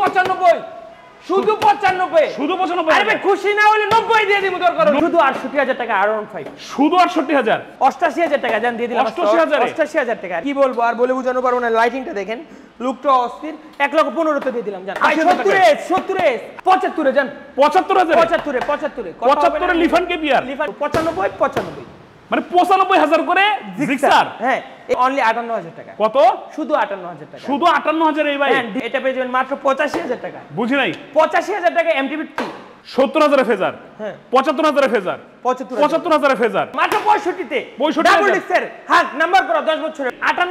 95 শুধু 95 শুধু 95 আরে ভাই খুশি না হলে 90 দিয়ে দিব দরকার শুধু 68000 টাকা R15 শুধু 68000 88000 টাকা জান দিয়ে দিলাম 88000 টাকা কি বলবো আর বলে বোঝানো পারবো না লাইটিংটা দেখেন লুকটা অস্থির 1,15,000 তে দিয়ে দিলাম জান 70 75 জান 75000 75 এর লিফান কেপিআর 95 মানে 95000 করে জিক্সার হ্যাঁ অনলি 58000 টাকা কত শুধু 58000 টাকা শুধু 58000 এই ভাই এটা পেয়ে যাবেন মাত্র 85000 টাকা বুঝি নাই 85000 টাকা এমটিবি 70000 এর ফেজার হ্যাঁ 75000 এর ফেজার 75000 এর ফেজার মাত্র 65 তে 65 ডাবল ডিক্সের হাত নাম্বার করো 10 বছরের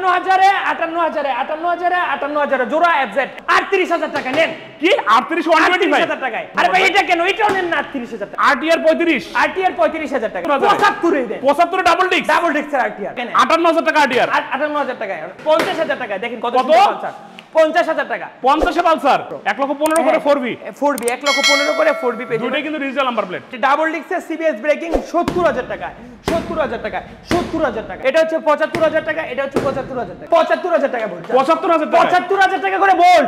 58000 জোড়া এফজেড 38000 টাকা নেন কি 38000 টাকায় আরে ভাই এটা কেন এটাও নেন না 38000 টাকা আরটিআর 35000 টাকা 75 এ দেন 75 এ ডাবল ডিক্সের আরটিআর 58000 টাকা আরটিআর 58000 টাকা 50000 টাকা দেখেন কত 50000 টাকা 50 এ পালসার 1,15,000 করে 4V 1,15,000 করে 4V পেয়ে দুটোই কিন্তু ডিজিটাল নাম্বার প্লেট ডাবল ডিক্সের সিবিএস ব্রেকিং 70000 টাকা 70000 টাকা এটা হচ্ছে 75000 টাকা এটা হচ্ছে 75000 টাকা 75000 টাকা বলছি 75000 টাকা করে ভোল্ট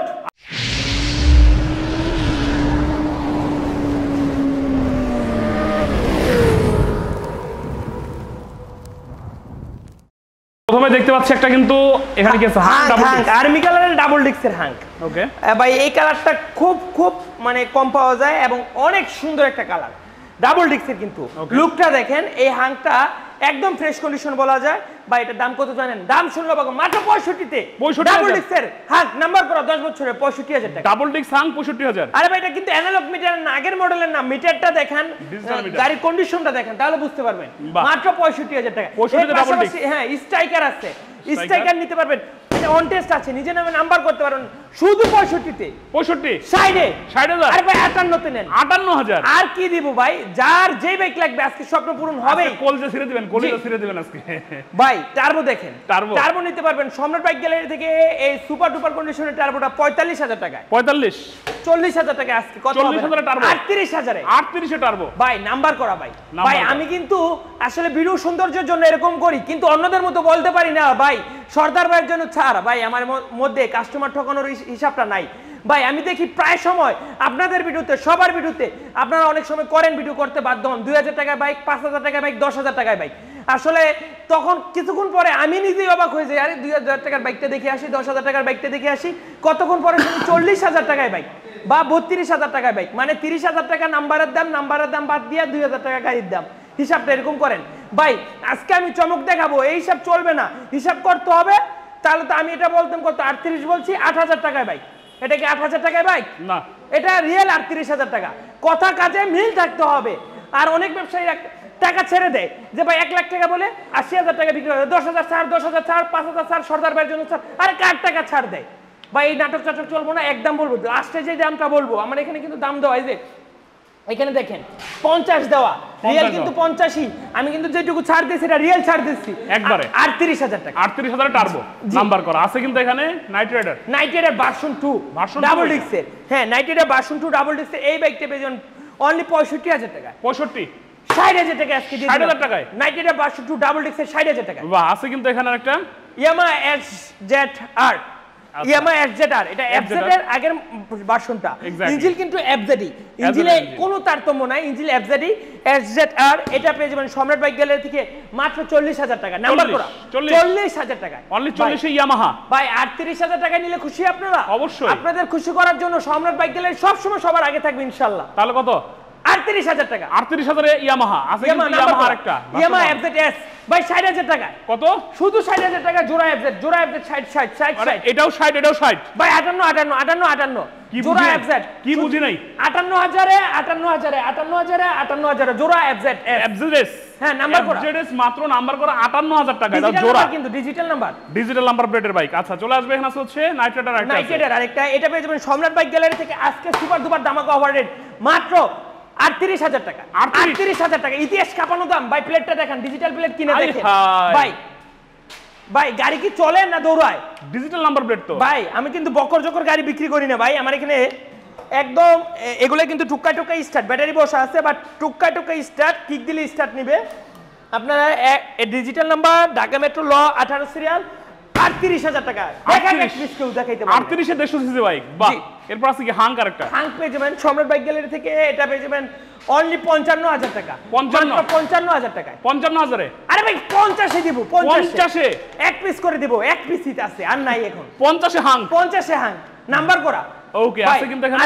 প্রথমে দেখতে পাচ্ছি একটা কিন্তু এখানে কি আছে হাঙ্ক আর্মি কালারের ডাবল ডিক্সের হাঙ্ক ওকে ভাই এই কালারটা খুব মানে কম পাওয়া যায় এবং অনেক সুন্দর একটা কালার ডাবল ডিক্সের কিন্তু লুকটা দেখেন এই হাঙ্কটা একদম ফ্রেশ কন্ডিশন বলা যায় ভাই এটার দাম কত জানেন দাম শুনলো বাবা মাত্র 65 তে ডাবল ডিক্সের হাঙ্ক নাম্বার করা 10 বছরের 65000 টাকা ডাবল ডিক্স হাঙ্ক 65000 আরে ভাই এটা কিন্তু অ্যানালগ মিটার না আগের মডেলের না মিটারটা দেখেন গাড়ির কন্ডিশনটা দেখেন তাহলে বুঝতে পারবেন মাত্র 65000 টাকা 65 তে ডাবল ডিক্স হ্যাঁ স্ট্রাইকার আছে স্ট্রাইকার নিতে পারবেন এটা অন টেস্ট আছে নিজে নামে নাম্বার করতে পারেন শুধু 65 তে 65 60000 আরে ভাই 58 তে নেন 58000 আর কি দিব ভাই যার যেই বাইক লাগবে আজকে স্বপ্ন পূরণ হবে কলজা ছিড়ে দিবেন আজকে ভাই টার্বো দেখেন টার্বো নিতে পারবেন সম্রাট বাইক গ্যালারি থেকে এই সুপার ডুপার কন্ডিশনের টার্বোটা 45000 টাকা 40000 টাকা আজকে কত হবে 40000 টার্বো 38000 38 এ টার্বো ভাই নাম্বার করা ভাই আমি কিন্তু আসলে ভিডিও সৌন্দর্যের জন্য এরকম করি কিন্তু অন্যদের মতো বলতে পারি না ভাই সর্দার ভাইয়ের জন্য ছাড় ভাই আমার মধ্যে কাস্টমার ঠকানোর হিসাবটা নাই ভাই আমি দেখি প্রায় সময় আপনাদের ভিডিওতে সবার ভিডিওতে আপনারা অনেক সময় করেন ভিডিও করতে বাধ্য হন 2000 টাকায় বাইক 5000 টাকায় বাইক 10000 টাকায় বাইক আসলে তখন কিছুক্ষণ পরে আমি নিজেই অবাক হয়ে যাই আরে 2000 টাকার বাইকটা দেখে আসি 10000 টাকার বাইকটা দেখে আসি কতক্ষণ পরে 40000 টাকায় বাইক বা 32000 টাকায় বাইক মানে 30000 টাকা নাম্বারের দাম বাদ দিয়ে 2000 টাকা গাড়ির দাম হিসাবটা এরকম করেন ভাই আজকে আমি চমক দেখাবো এই হিসাব চলবে না হিসাব করতে হবে তাহলে তো আমি এটা বলতাম কত 38 বলছি 8000 টাকায় বাইক এটা কি 8000 টাকায় বাইক না এটা রিয়েল 38000 টাকা কথা কাজে মিল থাকতে হবে আর অনেক ব্যবসায়ী টাকা ছেড়ে দেয় যে ভাই 1 লাখ টাকা বলে 80000 টাকা বিক্রি করে 10000 ছাড় 5000 ছাড় সর্দার ভাইয়ের জন্য ছাড় আরে কার টাকা ছাড় দেয় ভাই এই নাটক চলবো না একদম বলবো লাস্টে যে দামটা বলবো আমার এখানে কিন্তু দাম দেওয়া এই যে এখানে দেখেন 50 দেওয়া রিয়েল কিন্তু 85 আমি কিন্তু যেটুকু ছাড় দিছি এটা রিয়েল ছাড় দিছি একবারে 38000 টাকা 38000 টার্বো নাম্বার করা আছে কিন্তু এখানে নাইট রাইডার ভার্সন 2 ডাবল ডিক্সের হ্যাঁ নাইট রাইডার ভার্সন 2 ডাবল ডিক্সের এই বাইকটা পেয়ে যাবেন অনলি 65000 টাকা 60000 টাকা আজকে দিয়ে 60000 টাকায় নাইট রাইডার ভার্সন 2 ডাবল ডিক্সের 60000 টাকা বাহ আছে কিন্তু এখানে একটা ইয়ামাহা এফজেড-আর ইয়ামাহা এফজেড-আর এটা এফজেড এর আগের ভার্সনটা ইঞ্জিন কিন্তু এফজেডই ইঞ্জিনে কোনো তারতম্য নাই ইঞ্জিন এফজেডই এফজেড-আর এটা পেয়ে যাবেন সম্রাট বাইক গ্যালারি থেকে মাত্র 40000 টাকা নাম্বার করা 40000 টাকা অনলি 40 এ ইয়ামাহা ভাই 38000 টাকা নিলে খুশি আপনারা অবশ্যই আপনাদের খুশি করার জন্য সম্রাট বাইক গ্যালারি সব সময় সবার আগে থাকবে ইনশাআল্লাহ তাহলে কত 38000 টাকা 38000 এ ইয়ামাহা আছে কিন্তু ইয়ামাহা আরেকটা ইয়ামাহা এফজেড-এস ভাই 60000 টাকা কত শুধু 60000 টাকা জোড়া এফজেড 60 এটাও 60 এটাও 60 ভাই 58 জোড়া এফজেড কি বুঝি নাই 58000 জোড়া এফজেড হ্যাঁ নাম্বার করা এফজেড মাত্র নাম্বার করা 58000 টাকা এটা জোড়া কিন্তু ডিজিটাল নাম্বার প্লেটের বাইক আচ্ছা চলে আসবে এখানে হচ্ছে নাইট রাইডার আরেকটা এটা পেয়ে যাবেন সম্রাট বাইক গ্যালারি থেকে আজকে সুপার দুপার ধামাকা অফার রেট মাত্র 38000 টাকা 38000 টাকা ইতিহাস কাঁপানো দাম ভাই প্লেটটা দেখেন ডিজিটাল প্লেট কিনে দেখেন ভাই গাড়ি কি চলে না দৌড়ায় ডিজিটাল নাম্বার প্লেট তো ভাই আমি কিন্তু বকর জকর গাড়ি বিক্রি করি না ভাই আমার এখানে একদম এগুলো কিন্তু টুক্কা স্টার্ট ব্যাটারি বসা আছে বাট টুক্কা স্টার্ট কিক দিলে স্টার্ট নিবে আপনারা ডিজিটাল নাম্বার ঢাকা মেট্রো ল 18 সিরিয়াল 38000 টাকা দেখেন এক্সপ্রেস কেউ দেখাইতে পারবে 38 এ 150 সিসি বাইক বাহ এরপর আছে কি হাঙ্ক আরেকটা হাঙ্ক পেয়ে যাবেন সম্রাট বাইক গ্যালারি থেকে, এটা পেয়ে যাবেন অনলি 55,000 টাকা। 55,000 টাকায়। 55,000-এ? আরে ভাই 50-এ দিব। 50-এ এক পিস করে দিব, এক পিসই আছে আর নাই এখন। 50-এ হাঙ্ক। 50-এ হাঙ্ক নাম্বার করা। ওকে, আছে কিন্তু এখানে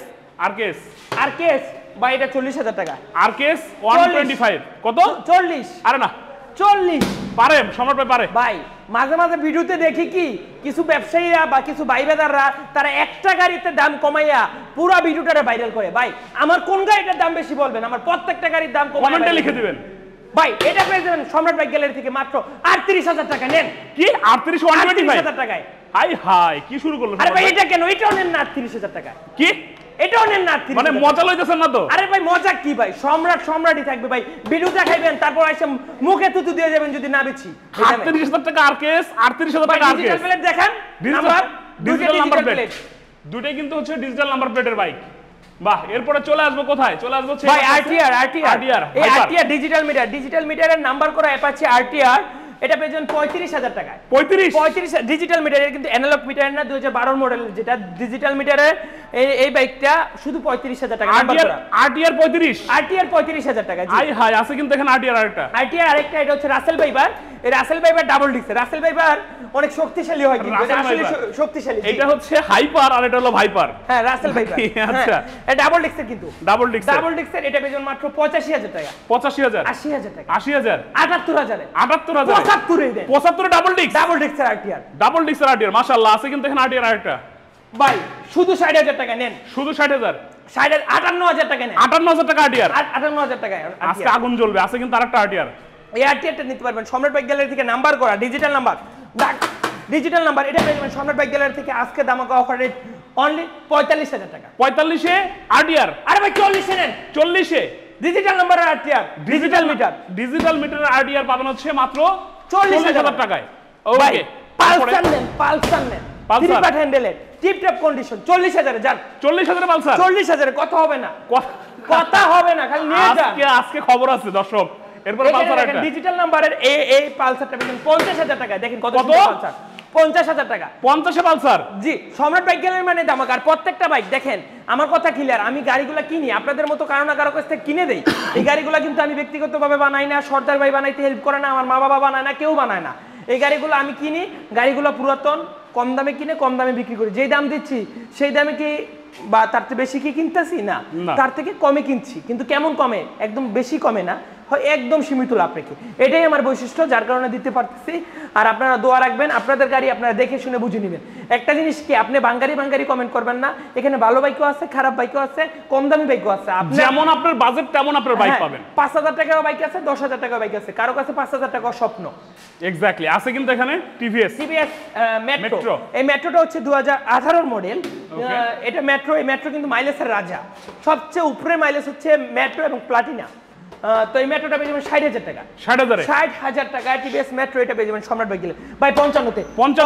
আরকেএস ভাই এটা 40,000 টাকা। আরকেএস 125 কত? 40। আরে না 40 পারে সম্রাট ভাই পারে। ভাই মাঝে মাঝে ভিডিওতে দেখি কি কিছু ব্যবসায়ীরা বা কিছু বাইবাদাররা তারা একটা গাড়িতে দাম কমাইয়া পুরো ভিডিওটারে ভাইরাল করে। ভাই আমার কোন গাড়িটার দাম বেশি বলবেন, আমার প্রত্যেকটা গাড়ির দাম কমেন্টে লিখে দিবেন। ভাই এটা পেয়ে যাবেন সম্রাট বাইক গ্যালারি থেকে মাত্র 38,000 টাকা। নেন। কি 38,125 টাকায়? হাই কি শুরু করলো? আরে ভাই এটা কেন? এটাও নেন না 38,000 টাকা। কি এটাও নেন না? মানে মজা লইতেছেন না তো? আরে ভাই মজা কি ভাই, সম্রাটই থাকবে ভাই। ভিডিও দেখাইবেন তারপর এসে মুখে তুতু দিয়ে যাবেন যদি না বেচি। 38,000 টাকা আরকেএস, 38,000 টাকা আরকেএস। ডিজিটাল প্লেট দেখান, নাম্বার ডিজিটাল নাম্বার প্লেট দুটোই কিন্তু হচ্ছে ডিজিটাল নাম্বার প্লেটের বাইক। বাহ, এরপরে চলে আসবো কোথায়? চলে আসবো ভাই আরটিআর। এই আরটিআর ডিজিটাল মিটারের নাম্বার করা অ্যাপাচি আরটিআর, এটা পেয়ে যাবেন 35,000 টাকায়। 35 ডিজিটাল মিটারের, কিন্তু অ্যানালগ মিটারের না, 2012 মডেল যেটা ডিজিটাল মিটারের এই বাইকটা শুধু 35,000 টাকা নাম্বার করা। আরটিআর 35,000 টাকা। হাই আছে কিন্তু এখানে আরটিআর আরেকটা। এটা হচ্ছে রাসেল ভাইপার। এই Russell viper double disc. Russell viper অনেক শক্তিশালী হয় কিন্তু এটা আসলে শক্তিশালী। এটা হচ্ছে হাইপার আর এটা হলো ভাইপার। হ্যাঁ রাসেল ভাইপার। আচ্ছা এটা ডাবল ডিস্কের কিন্তু। ডাবল ডিস্কের এটা পেয়ে যাবেন মাত্র 85,000 টাকা। 85,000 80,000 টাকা। 80,000 78,000 75 এ দেন। 75 এ ডাবল ডিস্কের আরটিআর। মাশাআল্লাহ, আছে কিন্তু এখানে আরটিআর আরেকটা। ভাই শুধু 60,000 টাকা নেন। শুধু 60,000? 58,000 টাকা নেন। 58,000 টাকা আরটিআর। 58,000 টাকা আজকে আগুন জ্বলবে। আছে কিন্তু আরেকটা আরটিআর। এই আরটিআরটা নিতে পারবেন সম্রাট বাইক গ্যালারি থেকে, নাম্বার করা ডিজিটাল নাম্বার। এটা পেয়ে যাবেন সম্রাট বাইক গ্যালারি থেকে আজকে দামাকা অফার রেট অনলি 45,000 টাকা। 45-এ আরটিআর। আরে ভাই 40-এ নেন। 40-এ ডিজিটাল নাম্বারের আরটিআর, ডিজিটাল মিটারের আরটিআর পাবেন হচ্ছে মাত্র 40,000 টাকায়। ওকে, পালসার নেন। থ্রি পার্ট হ্যান্ডেলের টিপ টপ কন্ডিশন 40,000 এ যান। 40,000 এ পালসার? 40,000 এ কথা হবে না, খালি নিয়ে যান। আজকে খবর আছে দর্শক। এরপর পালসার একটা ডিজিটাল নাম্বারের এই পালসারটা পেয়েছেন 50,000 টাকায়। দেখেন কত পালসার, 50,000 টাকা। 50-এ পালসার? জি, সম্রাট বাইক গ্যালারি মানে দামাকা। আর প্রত্যেকটা বাইক দেখেন, আমার কথা ক্লিয়ার, আমি গাড়িগুলো কিনি আপনাদের মতো কারো না কারো কাছ থেকে কিনে দেই। এই গাড়িগুলো কিন্তু আমি ব্যক্তিগতভাবে বানাই না, সর্দার ভাই বানাইতে হেল্প করে না, আমার মা বাবা বানায় না, কেউ বানায় না। এই গাড়িগুলো আমি কিনি, গাড়িগুলো পুরাতন, কম দামে কিনে কম দামে বিক্রি করি। যেই দাম দিচ্ছি সেই দামে কি বা তার থেকে বেশি কি কিনতেছি? না, তার থেকে কমে কিনছি। কিন্তু কেমন কমে? একদম বেশি কমে না, হয় একদম সীমিত লাভ রেখে। এটাই আমার বৈশিষ্ট্য, যার কারণে দিতে পারতেছি। আর আপনারা দোয়া রাখবেন, আপনাদের গাড়ি আপনারা দেখে শুনে বুঝে নেবেন। একটা জিনিস কি, আপনি বাঙ্গারি কমেন্ট করবেন না। এখানে ভালো বাইকও আছে, খারাপ বাইকও আছে, কম দামি বাইকও আছে। যেমন আপনার বাজেট তেমন আপনার বাইক পাবেন। 5,000 টাকার বাইক আছে, 10,000 টাকার বাইক আছে, কারো কাছে 5,000 টাকা স্বপ্ন। এক্স্যাক্টলি, আছে কিন্তু এখানে টিভিএস মেট্রো। এই মেট্রোটা হচ্ছে 2018 মডেল। এটা মেট্রো। এই মেট্রো কিন্তু মাইলেজের রাজা। সবচেয়ে উপরে মাইলেজ হচ্ছে মেট্রো এবং প্লাটিনা। তো এই মেট্রোটা পেয়ে যাবেন 60,000 টাকা। 60,000 টাকা টিভিএস মেট্রো। এটা পেয়ে যাবেন সম্রাট বাইক গ্যালারি ভাই 55-তে।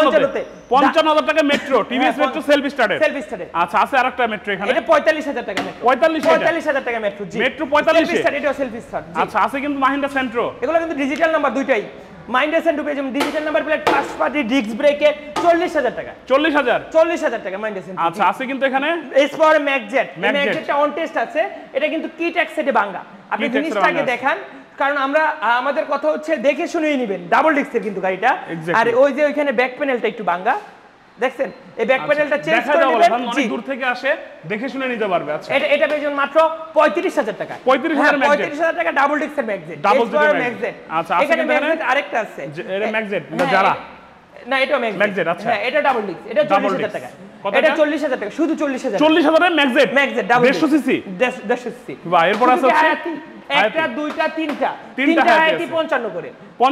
55,000 টাকা Metro, TVS Metro self started. আচ্ছা, আছে আরেকটা মেট্রো এখানে। এটা 45,000 টাকা মেট্রো। 45,000 টাকা মেট্রো। জি, মেট্রো 45 স্টার্ট। এটা সেলফ স্টার্ট। আচ্ছা, আছে কিন্তু মাহিন্দ্রা সেন্ট্রো। এগুলো কিন্তু ডিজিটাল নাম্বার দুইটাই। মাহিন্দ্রা সেন্ট্রো পেয়ে যাবেন digital number plate, first party disc ব্রেকে 40,000 টাকা। 40,000 টাকা মাহিন্দ্রা সেন্ট্রো। আচ্ছা, আছে কিন্তু এখানে এসপর ম্যাগজেটটা অন টেস্ট আছে। এটা কিন্তু কিট অ্যাক্সেটে ভাঙা। আপনি জিনিসটাকে দেখান, কারণ আমাদের কথা হচ্ছে দেখে শুনেই নেবেন। ডাবল ডিস্কের কিন্তু গাড়িটা। আর ওই যে ওইখানে ব্যাক প্যানেলটা একটু ভাঙা, দেখছেন? এই ব্যাক প্যানেলটা চেঞ্জ করে নেবেন। অনেক দূর থেকে আসে, দেখে শুনে নিতে পারবে। আচ্ছা, এটা পেয়ে যাবেন মাত্র 35,000 টাকা। 35,000 টাকা ডাবল ডিস্কের ম্যাগজেট। আচ্ছা, এখানে ম্যাগজেট আরেকটা আছে। এটা ম্যাগজেট না যারা? না, এটা ম্যাগজেট। আচ্ছা, হ্যাঁ, এটা ডাবল ডিস্ক। এটা 40,000 টাকা। এটা 40,000 টাকা, শুধু 40,000। 40,000 এর ম্যাগজেট ডাবল 150 সিসি। 150 সিসি। বাহ, এরপর আছে একটা, দুইটা, তিনটা হায়াতি 55 করে।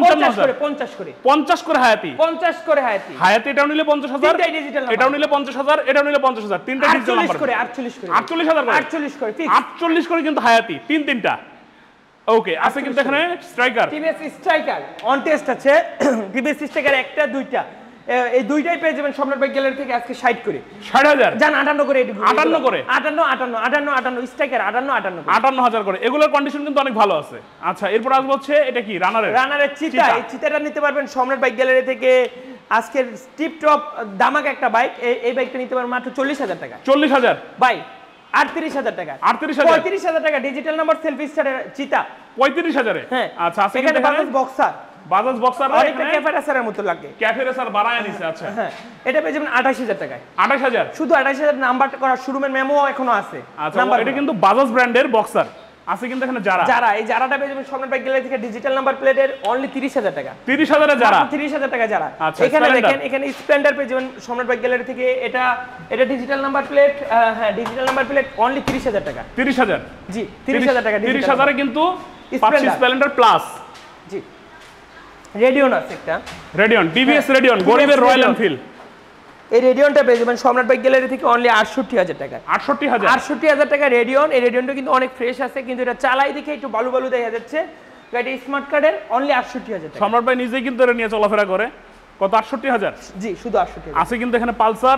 50 করে হায়াতি। 50 করে হায়াতি। হায়াতি এটাও নিলে 50,000, এটাও নিলে 50,000, এটাও নিলে 50,000। তিনটা ডিজিটাল নাম্বার। 48,000 করে। 48 করে কিন্তু হায়াতি তিনটা। ওকে, আছে কিন্তু এখানে Striker. TVS Striker on test আছে। টিভিএস স্ট্রাইকার একটা, দুইটা, এই দুইটাই পেয়ে যাবেন সম্রাট বাইক গ্যালারি থেকে আজকে 60 করে। 60,000 জান 58 করে। 58 করে। 58 স্ট্রাইকার 58,000 করে। এগুলোর কন্ডিশন কিন্তু অনেক ভালো আছে। আচ্ছা, এরপর আসবো হচ্ছে এটা কি রানারের চিতা। এই চিতাটা নিতে পারবেন সম্রাট বাইক গ্যালারি থেকে আজকের টিপ টপ দামাক একটা বাইক, এই বাইকটা নিতে পারবেন মাত্র 40,000 টাকা। 40,000 ভাই 38,000 টাকা। 35,000 টাকা ডিজিটাল নাম্বার সেলফি স্টারের চিতা 35,000 এ। হ্যাঁ আচ্ছা আছে এখানে বাজাজ বক্সার, বাজাজ বক্সার অনেকটা ক্যাফে রেসারের মতো লাগে, ক্যাফে রেসার বাড়ায় নিছে। আচ্ছা হ্যাঁ এটা পেয়ে যাবেন 28,000 টাকায়। 28,000 শুধু 28,000 নাম্বার করা শোরুমের মেমো এখনো আছে। আচ্ছা এটা কিন্তু বাজাজ ব্র্যান্ডের বক্সার আছে কিন্তু এখানে যারা এই যারাটা পেয়ে যাবেন সম্রাট বাইক গ্যালারি থেকে ডিজিটাল নাম্বার প্লেটের অনলি 30,000 টাকা। 30,000 এ যারা 30,000 টাকা যারা। আচ্ছা, এখানে দেখেন এখানে স্প্লেন্ডার পেয়ে যাবেন সম্রাট বাইক গ্যালারি থেকে, এটা ডিজিটাল নাম্বার প্লেট, হ্যাঁ ডিজিটাল নাম্বার প্লেট অনলি 30,000 টাকা। 30,000 জি 30,000 টাকা। 30,000 এ কিন্তু স্প্লেন্ডার প্লাস। জি রেডিয়ন আছে একটা, রেডিয়ন টিভিএস রেডিয়ন গরিবের রয়্যাল এনফিল্ড। এই রেডিয়নটা পেয়ে যাবেন সম্রাট বাইক গ্যালারি থেকে অনলি 68,000 টাকা। 68,000 টাকা রেডিয়ন। এই রেডিয়নটা কিন্তু অনেক ফ্রেশ আছে, কিন্তু এটা চালাই দেখে একটু বালু বালু দেখা যাচ্ছে। গাড়ি স্মার্ট কার্ডের অনলি 68,000 টাকা। সম্রাট ভাই নিজেই কিন্তু এটা নিয়ে চলাফেরা করে। কত 68,000? জি শুধু 68,000 আছে কিন্তু এখানে পালসার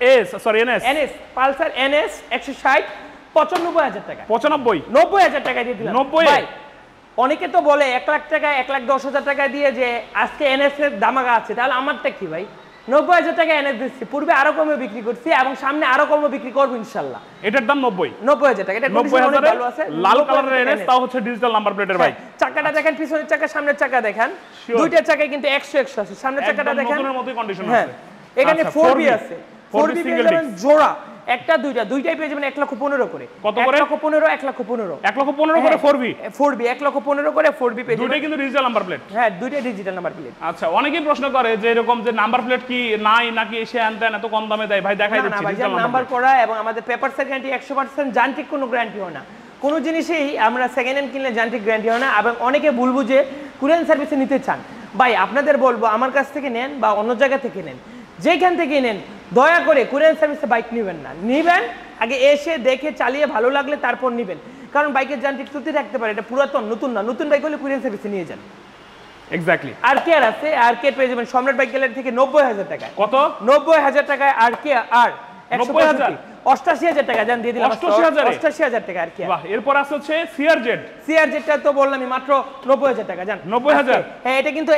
এনএস পালসার এনএস 160 95,000 টাকা। 90,000 টাকা দিয়ে দিলাম 90 ভাই। অনেকে তো বলে 1 লাখ টাকা 1,10,000 টাকা দিয়ে যে আজকে এনএস এর দামাগা আছে, তাহলে আমারটা কি ভাই? 90,000 টাকা এনএস দিচ্ছি, পূর্বে আরো কমে বিক্রি করছি এবং সামনে আরো কমে বিক্রি করব ইনশাআল্লাহ। এটার দাম 90,000 টাকা। এটা কন্ডিশন অনেক ভালো আছে, লাল কালারের এনএস, তাও হচ্ছে ডিজিটাল নাম্বার প্লেটের ভাই। চাকাটা দেখেন, পিছনের চাকা সামনের চাকা দেখেন, দুইটা চাকায় কিন্তু 100 আছে। সামনের চাকাটা দেখেন নতুনের মতই কন্ডিশন আছে। এখানে 4B আছে, 4B সিঙ্গেল পেয়ে যাবেন জোড়া, একটা দুইটাই পেয়ে যাবেন 1,15,000 করে। কত করে? 1,15,000 1,15,000 1,15,000 করে 4B 1,15,000 করে 4B পেয়ে যাবেন। দুইটাই কিন্তু ডিজিটাল নাম্বার প্লেট। হ্যাঁ দুইটাই ডিজিটাল নাম্বার প্লেট। আচ্ছা অনেকেই প্রশ্ন করে যে এরকম যে নাম্বার প্লেট কি নাই নাকি এসে আনতেন এত কম দামে দেয়। ভাই দেখাই দিচ্ছি ডিজিটাল নাম্বার করা, এবং আমাদের পেপারসের গ্যারান্টি 100%, যান্ত্রিক কোনো গ্যারান্টি হয় না। কোনো জিনিসেই আমরা সেকেন্ড হ্যান্ড কিনলে যান্ত্রিক গ্যারান্টি হয় না। এবং অনেকে ভুল বুঝে কুরিয়ার সার্ভিসে নিতে চান। ভাই আপনাদের বলবো আমার কাছ থেকে নেন বা অন্য জায়গা থেকে নেন, যেখান থেকে নেন দয়া করে কুরিয়ার সার্ভিসে বাইক নেবেন না। নেবেন আগে এসে দেখে চালিয়ে ভালো লাগলে তারপর নেবেন, কারণ বাইকের যান্ত্রিক ত্রুটি থাকতে পারে। এটা পুরাতন নতুন না, নতুন বাইক হলে কুরিয়ার সার্ভিসে নিয়ে যান। এক্স্যাক্টলি। আরকেআর আছে, আরকেআর পেয়ে যাবেন সম্রাট বাইক গ্যালারি থেকে 90,000 টাকায়। কত? 90,000 টাকায় আরকেআর 90,000 88,000 টাকা জান দিয়ে দিলাম। 88,000 টাকা আরকেআর। বাহ। এরপর আছে হচ্ছে সিআরজেড তো বললামই মাত্র 90,000 টাকা জান। 90,000? হ্যাঁ এটা কিন্তু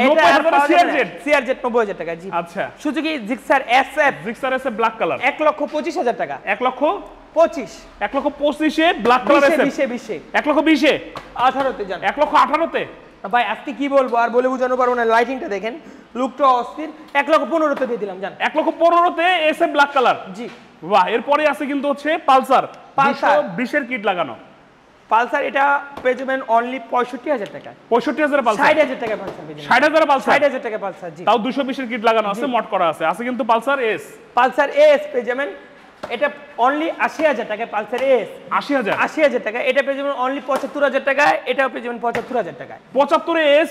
সিআরজেড 90,000 টাকা। জি আচ্ছা। Suzuki Gixxer SF black colour 1,25,000 টাকা। 1,25,000 1,25,000 এ ব্ল্যাক কালার এসএফ 20 1,20,000 এ 18 তে জান। 1,18,000 তে ভাই আজকে কি বলবো আর বলে বোঝানো পারবো না। লাইটিংটা দেখেন, লুকটা অস্থির। 1,15,000 তে দিয়ে দিলাম জান। 1,15,000 তে এসএফ ব্ল্যাক কালার। জি বাহ। এরপরে আছে কিন্তু হচ্ছে পালসার 220 এর কিট লাগানো। পালসার এটা পেয়ে যাবেন অনলি 65,000 টাকা। 65,000 পালসার। 60,000 টাকা পালসার পেয়ে যাবেন। 60,000 পালসার। 60,000 টাকা পালসার। জি তাও 220 এর কিট লাগানো আছে, মড করা আছে। আছে কিন্তু পালসার এস পেয়ে যাবেন, এটা অনলি 80,000 টাকা। পালসার এস 80,000 টাকা। এটা পেয়ে যাবেন অনলি 75,000 টাকা। এটাও পেয়ে যাবেন 75,000 টাকা। 75 এস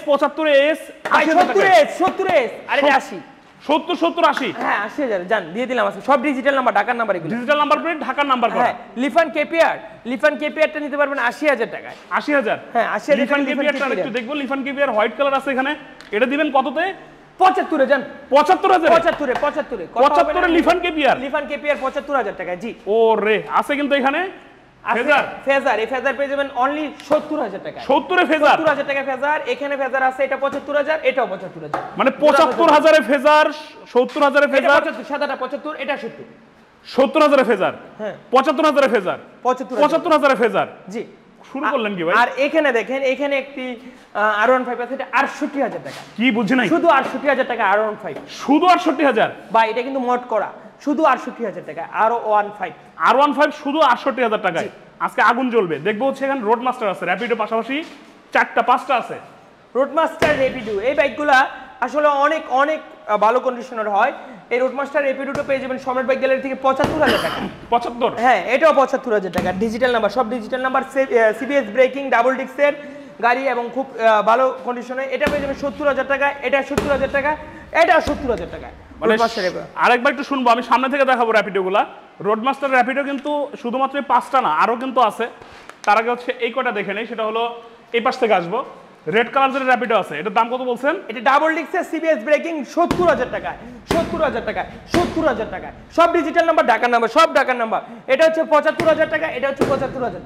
70 এস আর এটা 80 70 80 হ্যাঁ 80,000 জান দিয়ে দিলাম। আছে সব ডিজিটাল নাম্বার, ঢাকার নাম্বার, এগুলো ডিজিটাল নাম্বার প্লেট, ঢাকার নাম্বার করা। হ্যাঁ লিফান কেপিআরটা নিতে পারবেন 80,000 টাকায়। 80,000? হ্যাঁ 80,000 লিফান কেপিআরটা একটু দেখবো। লিফান কেপিআর হোয়াইট কালার আছে এখানে, এটা দিবেন কততে? 75 এ জান। 75,000 75 লিফান কেপিআর 75,000 টাকা। জি ওরে আছে কিন্তু এখানে ফেজার। এই ফেজার পেয়ে যাবেন অনলি 70,000 টাকা। 70 এ ফেজার 70,000 টাকা ফেজার। এখানে ফেজার আছে, এটা 75,000, এটাও 75,000। মানে 75,000 এ ফেজার, 70,000 এ ফেজার, সাদাটা 75, এটা 70। 70,000 এ ফেজার, হ্যাঁ 75,000 এ ফেজার, 75,000 এ ফেজার। জি শুরু করলেন কি ভাই? আর এখানে দেখেন, এখানে একটি R15 আছে, এটা 68,000 টাকা। কি বুঝি নাই? শুধু 68,000 টাকা R15, শুধু 68,000 ভাই। এটা কিন্তু মড করা, শুধু 68,000 টাকা R15 শুধু 68,000 টাকায়। আজকে আগুন জ্বলবে। দেখবো হচ্ছে এখানে রোড মাস্টার আছে, র‍্যাপিডো পাশাপাশি 4টা-5টা আছে। রোড মাস্টার র্যাপিডো, এই বাইকগুলা আসলে অনেক অনেক ভালো কন্ডিশনার হয়। এই রোড মাস্টার র্যাপিডোটা পেয়ে যাবেন সম্রাট বাইক গ্যালারি থেকে 75,000 টাকা। 75? হ্যাঁ এটাও 75,000 টাকা। ডিজিটাল নাম্বার, সব digital number, CBS breaking, double ডিস্কের গাড়ি এবং খুব ভালো কন্ডিশনে। এটা পেয়ে যাবেন 70,000 টাকা, এটা 70,000 টাকা, এটা 70,000 টাকা। আরেকবার একটু শুনবো, আমি সামনে থেকে দেখাবো র্যাপিডোগুলা। রোড মাস্টার র্যাপিডো কিন্তু শুধুমাত্র 5টা না, আরো কিন্তু আছে। তার আগে হচ্ছে এই কটা দেখে নেই, সেটা হলো এই পাশ থেকে আসবো। রেড কালারের র্যাপিডো আছে, এটার দাম কত বলছেন? এটা ডাবল ডিস্কের সিবিএস ব্রেকিং 70,000 টাকা। 70,000 টাকা, 70,000 টাকা। সব ডিজিটাল নাম্বার, ঢাকার নাম্বার, সব ঢাকার নাম্বার। এটা হচ্ছে 75,000 টাকা, এটা হচ্ছে 75,000 টাকা।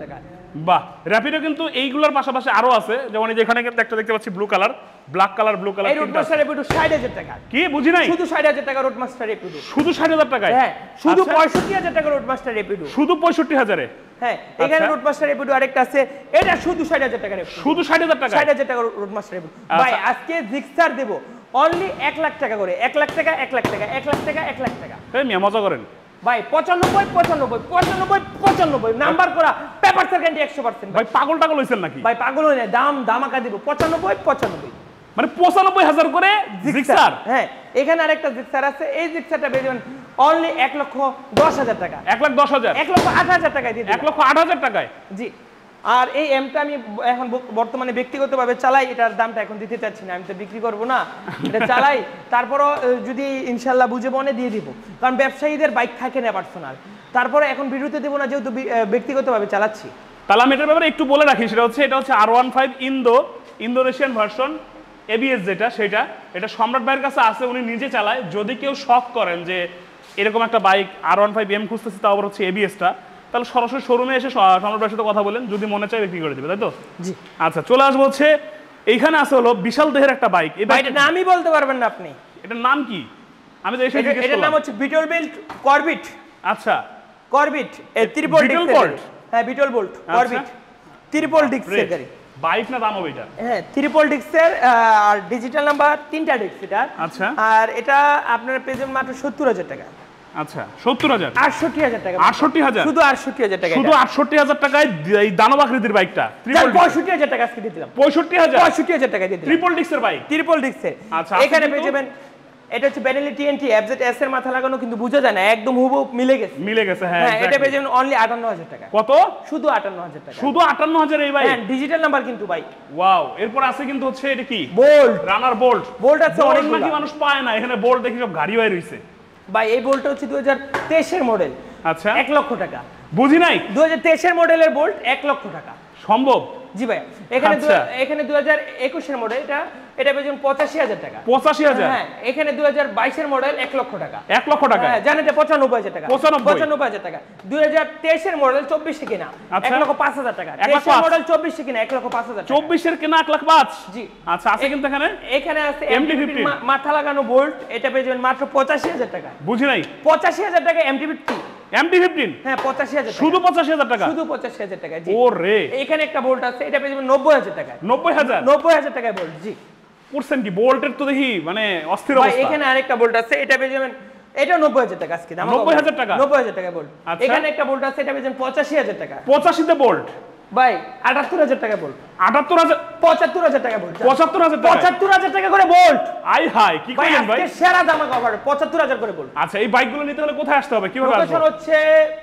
বাহ, র্যাপিডো কিন্তু এইগুলোর পাশাপাশি আরো আছে, যেমন এই যে এখানে কিন্তু একটা দেখতে পাচ্ছি blue colour, black colour, blue colour. এই রোডমাস্টার র্যাপিডো 60,000 টাকা। কি বুঝি নাই? শুধু 60,000 টাকা রোডমাস্টার র্যাপিডো। শুধু 60,000 টাকায়? হ্যাঁ, শুধু আচ্ছা। 65,000 টাকা রোডমাস্টার র্যাপিডো। শুধু 65,000 এ? হ্যাঁ, এখানে রোডমাস্টার র্যাপিডো আরেকটা আছে, এটা শুধু 60,000 টাকা র্যাপিডো। শুধু 60,000 টাকা? 60,000 টাকা রোডমাস্টার র্যাপিডো। ভাই আজকে জিক্সার দেব অনলি 1 লাখ টাকা করে। 1 লাখ টাকা, 1 লাখ টাকা, 1 লাখ টাকা, 1 লাখ টাকা। এই মিয়া মজা করেন ভাই 95 95 95 95 নাম্বার করা পেপার সেকেন্ডে 100%। ভাই, পাগল টাগল হইছেন নাকি? ভাই পাগল হই না, দাম ধামাকা দিব 95 95। মানে 95,000 করে জিক্সার? হ্যাঁ, এখানে আরেকটা জিক্সার আছে, এই জিক্সারটা পেয়ে যাবেন অনলি 1,10,000 টাকা। 1,10,000? 1,08,000 টাকায় দিয়ে দিলাম। 1,08,000 টাকায়? জি। আর এই এমটা আমি এখন বর্তমানে ব্যক্তিগতভাবে চালাই, এটার দামটা এখন দিতে চাচ্ছি না, আমি তো বিক্রি করব না, এটা চালাই। তারপরও যদি ইনশাল্লাহ বুঝে বনে দিয়ে দিব, কারণ ব্যবসায়ীদের বাইক থাকে না পার্সোনাল। তারপরে এখন বিরতি দেবো না, যেহেতু ব্যক্তিগতভাবে চালাচ্ছি। তাহলে আমি এটার ব্যাপারে একটু বলে রাখি, সেটা হচ্ছে এটা হচ্ছে R15 ইন্দোনেশিয়ান ভার্সন ABS যেটা, সেটা এটা সম্রাট ভাইয়ের কাছে আছে, উনি নিজে চালায়। যদি কেউ শখ করেন যে এরকম একটা বাইক R15M খুঁজতেছে, তাও আবার হচ্ছে ABS-টা, তাহলে সরাসরি শোরুমে এসে সম্রাট ভাইয়ের সাথে কথা বলেন, যদি মনে চায় বিক্রি করে দেবে, তাই তো? জি। আচ্ছা, চলে আসবো হচ্ছে এইখানে আছে হলো বিশাল দেহের একটা বাইক। এই বাইকটার নামই বলতে পারবেন না আপনি? এটার নাম কি? আমি তো এসে জিজ্ঞেস করলাম। এটার নাম হচ্ছে বিটল বেল্ট করবিট। আচ্ছা, করবিট ট্রিপল বিটল ডিক্স। বোল্ট? হ্যাঁ, বিটল বোল্ট করবিট ট্রিপল ডিক্সের গাড়ি। বাইক না দাম হবে এটা? হ্যাঁ, ট্রিপল ডিক্সের, আর ডিজিটাল নাম্বার 3টা ডিক্স এটা। আচ্ছা। আর এটা আপনার পেজেন মাত্র 70,000 টাকা। আচ্ছা, 70,000? 68,000 টাকা। 68,000? শুধু 68,000 টাকা। শুধু 68,000 টাকায় এই দানব আকৃতির বাইকটা? 65,000 টাকা আজকে দিয়ে দিলাম। 65,000? 65,000 টাকা দিয়ে দিলাম। ট্রিপল ডিক্সের বাইক? ট্রিপল ডিক্সের। আচ্ছা, এখানে পেয়ে যাবেন, এটা হচ্ছে বেনেলি TNT FZS এর মাথা লাগানো, কিন্তু বোঝা যায় না, একদম হুবহু মিলে গেছে। মিলে গেছে, হ্যাঁ। হ্যাঁ, এটা পেয়ে যাবেন অনলি 58,000 টাকা। কত? শুধু 58,000 টাকা। শুধু 58,000 এই বাইক? হ্যাঁ, ডিজিটাল নাম্বার কিন্তু ভাই। ওয়াও। এরপর আছে কিন্তু হচ্ছে এটা কি? বোল্ট। রানার বোল্ট? বোল্ট আছে অনেকগুলো। নাকি মানুষ পায় না, এখানে বোল্ট দেখি সব গাড়ি হয়ে রইছে। ভাই এই বোল্টটা হচ্ছে 2023 এর মডেল। আচ্ছা। 1 লক্ষ টাকা। বুঝি নাই। 2023 এর মডেলের বোল্ট 1 লক্ষ টাকা। সম্ভব? জি ভাই। এখানে আচ্ছা। এখানে 2021 এর মডেল, এটা পেয়ে যাবেন 85,000 টাকা। 85,000? হ্যাঁ, এখানে 2022 এর মডেল 1 লক্ষ টাকা। 1 লক্ষ টাকা? হ্যাঁ, জানেন এটা 95,000 টাকা। 95,000 টাকা। 2023 এর মডেল 24 এ কিনা 1,05,000 টাকা। 23 এর মডেল 24 এ কিনা 1,05,000 টাকা। 24 এর কেনা 1,05,000? জি। আচ্ছা, আছে কিন্তু এখানে? এখানে আছে MT-15 মাথা লাগানো বোল্ট, এটা পেয়ে যাবেন মাত্র 85,000 টাকা। বুঝি নাই। 85,000 টাকা MT-15। MT-15? হ্যাঁ, 85,000 টাকা। শুধু 85,000 টাকা? শুধু 85,000 টাকা। জি। ওরে। এখানে একটা বোল্ট আছে, এটা পেয়ে যাবেন 90,000 টাকা। 90,000? 90,000 টাকায় বোল্ট। জি। করছেন কি? বোল্টের তো দেখি মানে অস্থির ভাই অবস্থা। এখানে আরেকটা বোল্ট আছে, এটা পেয়ে যাবেন, এটা 90,000 টাকা আজকে দাম। 90,000 টাকা? 90,000 টাকা বোল্ট। আচ্ছা। এখানে একটা বোল্ট আছে, এটা পেয়ে যাবেন 85,000 টাকা। 85 তে বোল্ট? ভাই 78,000 টাকা বোল্ট। 78,000? 75,000 টাকা বোল্ট। 75,000 টাকা? 75,000 টাকা করে বোল্ট। আই হাই, কি ভাই কইলেন ভাই? আজকে সেরা দাম কভার 75,000 করে বোল্ট। আচ্ছা, এই বাইকগুলো নিতে হলে কোথায় আসতে হবে, কিভাবে লোকেশন আসবো? হচ্ছে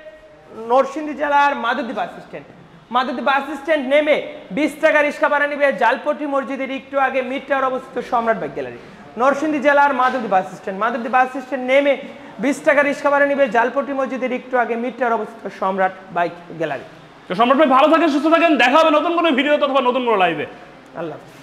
নরসিংদী জেলার Madhabdi bus stand. Madhabdi bus stand নেমে 20 টাকা রিক্সা ভাড়া নিবে, জালপট্টি মসজিদের একটু আগে মিড টাওয়ার অবস্থিত সম্রাট বাইক গ্যালারি। নরসিংদী জেলার Madhabdi bus stand. Madhabdi bus stand নেমে 20 টাকা রিক্সা ভাড়া নিবে, জালপট্টি মসজিদের একটু আগে মিড টাওয়ার অবস্থিত সম্রাট বাইক গ্যালারি। তো সম্রাট ভাই ভালো থাকেন, সুস্থ থাকেন, দেখা হবে নতুন কোনো ভিডিও অথবা নতুন কোনো লাইভে। আল্লাহ হাফেজ।